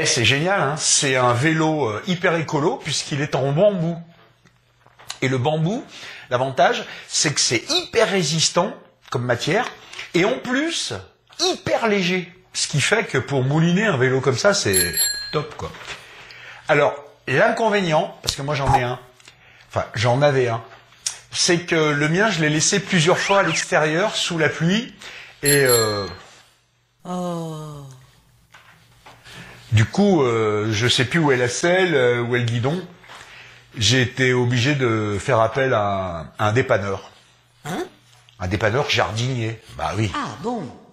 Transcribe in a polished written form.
Eh, c'est génial, hein. C'est un vélo hyper écolo puisqu'il est en bambou. Et le bambou, l'avantage, c'est que c'est hyper résistant comme matière et en plus, hyper léger. Ce qui fait que pour mouliner un vélo comme ça, c'est top, quoi. Alors, l'inconvénient, parce que moi j'en ai un, enfin j'en avais un, c'est que le mien, je l'ai laissé plusieurs fois à l'extérieur, sous la pluie, et du coup, je sais plus où est la selle, où est le guidon. J'ai été obligé de faire appel à un dépanneur. Hein? Un dépanneur jardinier. Bah oui. Ah bon?